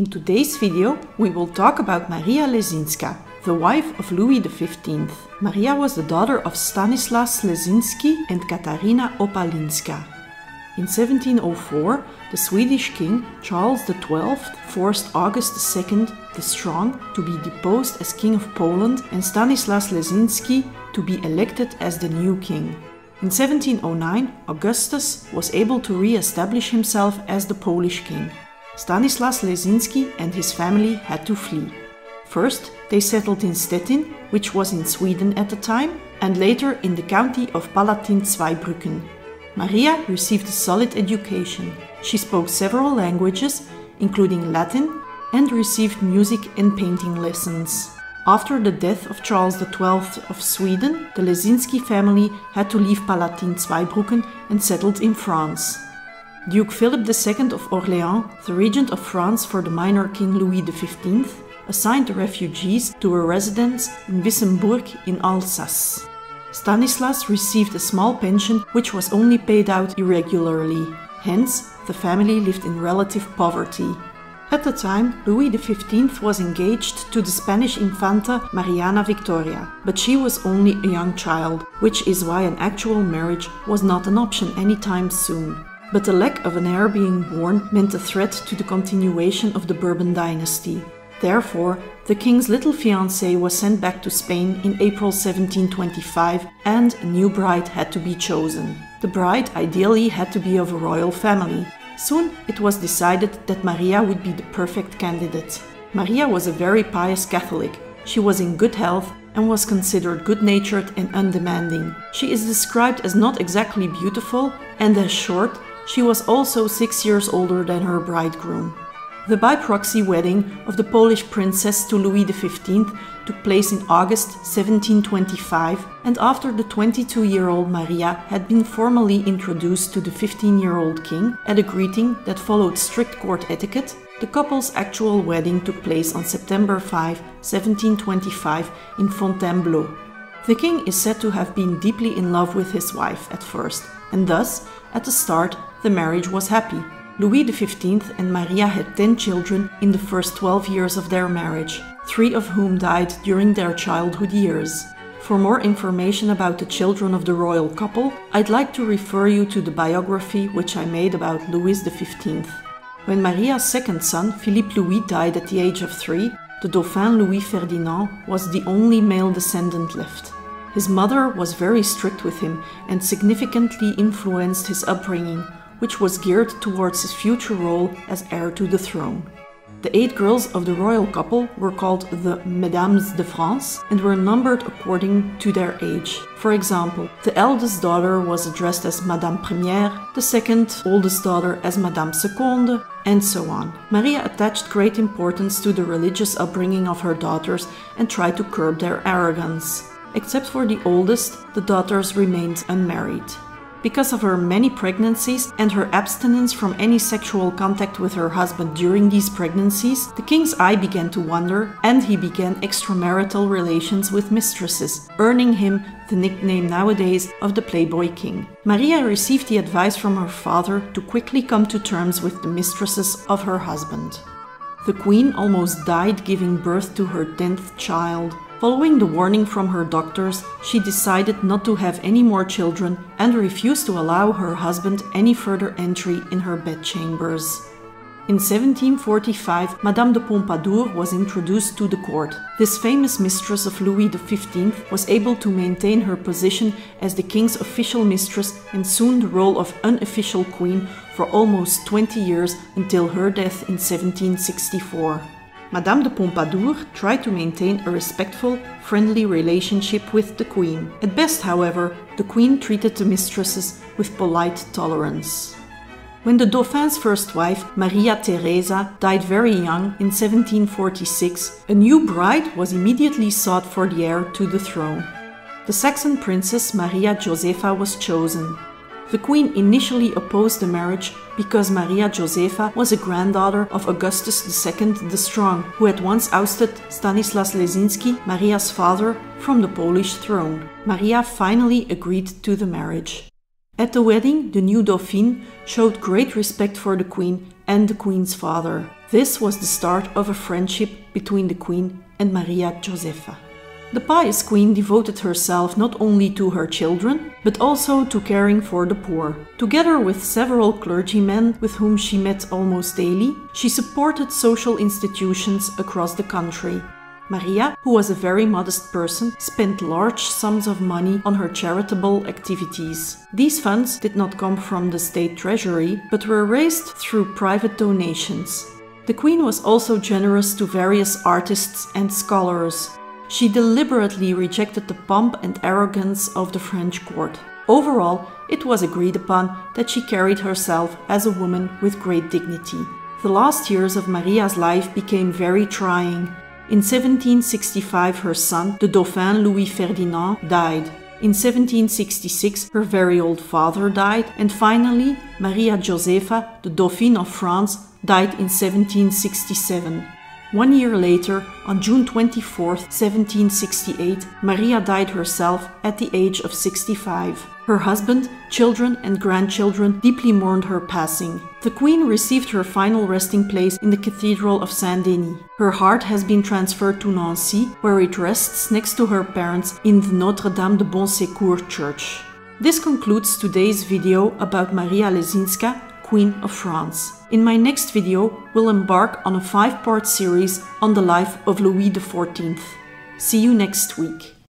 In today's video, we will talk about Maria Lesinska, the wife of Louis XV. Maria was the daughter of Stanislas Lesinski and Katarina Opalinska. In 1704, the Swedish king Charles XII forced August II the Strong to be deposed as king of Poland and Stanislas Lesinski to be elected as the new king. In 1709, Augustus was able to re-establish himself as the Polish king. Stanislas Lesinski and his family had to flee. First, they settled in Stettin, which was in Sweden at the time, and later in the county of Palatin-Zweibrücken. Maria received a solid education. She spoke several languages, including Latin, and received music and painting lessons. After the death of Charles XII of Sweden, the Lesinski family had to leave Palatin-Zweibrücken and settled in France. Duke Philip II of Orléans, the regent of France for the minor king Louis XV, assigned the refugees to a residence in Wissembourg in Alsace. Stanislas received a small pension which was only paid out irregularly. Hence, the family lived in relative poverty. At the time, Louis XV was engaged to the Spanish Infanta Mariana Victoria, but she was only a young child, which is why an actual marriage was not an option anytime soon. But the lack of an heir being born meant a threat to the continuation of the Bourbon dynasty. Therefore, the king's little fiancée was sent back to Spain in April 1725 and a new bride had to be chosen. The bride ideally had to be of a royal family. Soon it was decided that Maria would be the perfect candidate. Maria was a very pious Catholic. She was in good health and was considered good-natured and undemanding. She is described as not exactly beautiful and as short. She was also 6 years older than her bridegroom. The by-proxy wedding of the Polish princess to Louis XV took place in August 1725, and after the 22-year-old Maria had been formally introduced to the 15-year-old king at a greeting that followed strict court etiquette, the couple's actual wedding took place on September 5, 1725 in Fontainebleau. The king is said to have been deeply in love with his wife at first, and thus, at the start, the marriage was happy. Louis XV and Maria had 10 children in the first 12 years of their marriage, 3 of whom died during their childhood years. For more information about the children of the royal couple, I'd like to refer you to the biography which I made about Louis XV. When Maria's second son, Philippe Louis, died at the age of 3, the Dauphin Louis Ferdinand was the only male descendant left. His mother was very strict with him and significantly influenced his upbringing, which was geared towards his future role as heir to the throne. The 8 girls of the royal couple were called the Mesdames de France and were numbered according to their age. For example, the eldest daughter was addressed as Madame Première, the second oldest daughter as Madame Seconde, and so on. Maria attached great importance to the religious upbringing of her daughters and tried to curb their arrogance. Except for the oldest, the daughters remained unmarried. Because of her many pregnancies and her abstinence from any sexual contact with her husband during these pregnancies, the king's eye began to wander and he began extramarital relations with mistresses, earning him the nickname nowadays of the Playboy King. Maria received the advice from her father to quickly come to terms with the mistresses of her husband. The queen almost died giving birth to her 10th child. Following the warning from her doctors, she decided not to have any more children and refused to allow her husband any further entry in her bedchambers. In 1745, Madame de Pompadour was introduced to the court. This famous mistress of Louis XV was able to maintain her position as the king's official mistress and soon the role of unofficial queen for almost 20 years until her death in 1764. Madame de Pompadour tried to maintain a respectful, friendly relationship with the queen. At best, however, the queen treated the mistresses with polite tolerance. When the Dauphin's first wife, Maria Theresa, died very young in 1746, a new bride was immediately sought for the heir to the throne. The Saxon princess Maria Josepha was chosen. The queen initially opposed the marriage because Maria Josepha was a granddaughter of Augustus II the Strong, who had once ousted Stanislas Lesinski, Maria's father, from the Polish throne. Maria finally agreed to the marriage. At the wedding, the new Dauphine showed great respect for the queen and the Queen's father. This was the start of a friendship between the Queen and Maria Josepha. The pious Queen devoted herself not only to her children, but also to caring for the poor. Together with several clergymen with whom she met almost daily, she supported social institutions across the country. Maria, who was a very modest person, spent large sums of money on her charitable activities. These funds did not come from the state treasury, but were raised through private donations. The Queen was also generous to various artists and scholars. She deliberately rejected the pomp and arrogance of the French court. Overall, it was agreed upon that she carried herself as a woman with great dignity. The last years of Maria's life became very trying. In 1765, her son, the Dauphin Louis Ferdinand, died. In 1766, her very old father died. And finally, Maria Josepha, the Dauphine of France, died in 1767. 1 year later, on June 24, 1768, Maria died herself at the age of 65. Her husband, children and grandchildren deeply mourned her passing. The Queen received her final resting place in the Cathedral of Saint-Denis. Her heart has been transferred to Nancy, where it rests next to her parents in the Notre-Dame de Bon Secours church. This concludes today's video about Maria Lesinska, Queen of France. In my next video, we'll embark on a 5-part series on the life of Louis XIV. See you next week.